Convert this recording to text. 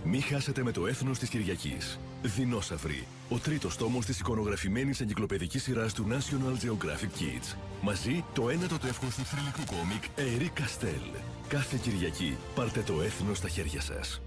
Μη χάσετε με το έθνος της Κυριακής. Δεινόσαυροι. Ο τρίτος τόμος της εικονογραφημένης εγκυκλοπαιδικής σειράς του National Geographic Kids. Μαζί το ένατο τεύχος του θρυλικού κόμικ Eric Castell. Κάθε Κυριακή πάρτε το έθνος στα χέρια σας.